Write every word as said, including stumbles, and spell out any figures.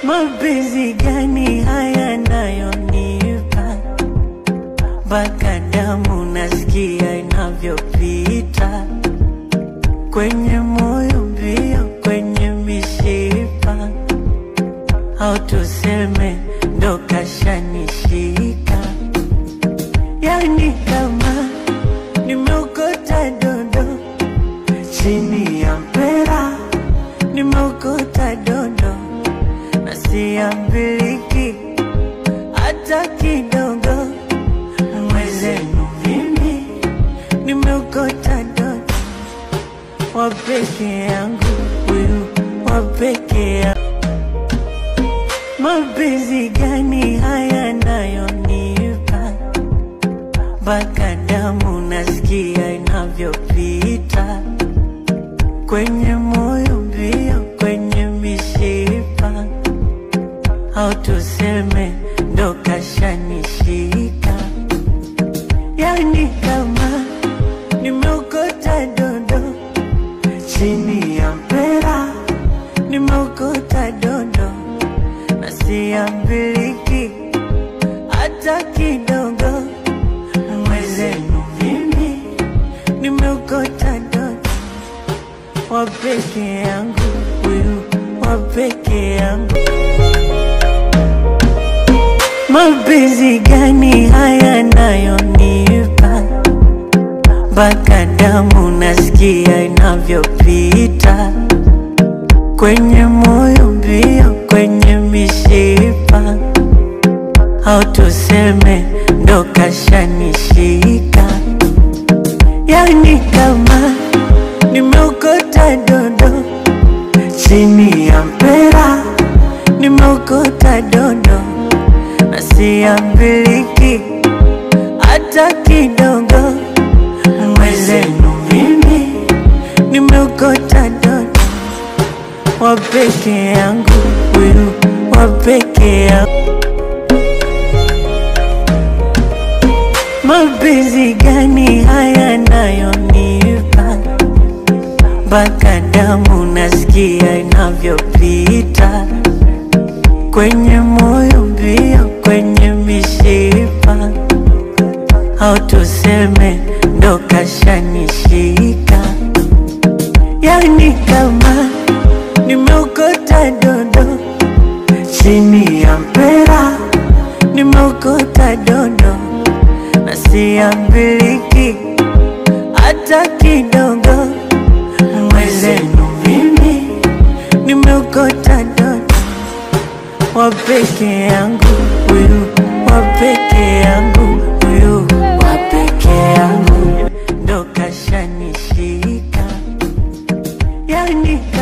Mapenzi gani haya nayonipa, mpaka damu nasikia inavyopita kwenye moyo mbio, kwenye mishipa, au tuseme ndo kashanishika. Yani kama nimeokota dondo chini ya mpera, nimeokota dondo na siambiliki hata kidogo. Mwezenu mimi nimeokota dondo, wapeke yangu huyu, wapeke yangu. Mapenzi gani haya nayonipa, mpaka damu nasikia inavyopita kwenye moyo mbio, kwenye mishipa, au tuseme ndo kashanishika. Yani kama nimeokota dondo chini ya mpera, nimeokota dondo na siambiliki hata kidogo. Mwezenu mimi nimeokota dondo, wapeke yangu huyu, wapeke yangu. Mapenzi gani haya nayonipa, mpaka damu nasikia inavyopita kwenye moyo mbio, kwenye mishipa, au tuseme ndo kashanishika. Yani kama nimeokota dondo chini ya mpera, nimeokota dondo na siambiliki hata kidogo. Mwezenu mimi nimeokota dondo, wapeke yangu huyu, wapeke yangu. Mapenzi gani haya nayonipa, mpaka damu nasikia inavyopita kwenye moyo mbio, kwenye mishipa, au tuseme ndo kashanishika. Yani kama nimeokota dondo chini ya mpera, nimeokota dondo na siambiliki hata kidogo. Mwezenu mimi nimeokota dondo, wapeke yangu huyu, wapeke yangu huyu, wapeke yangu ndo kashanishika. Yani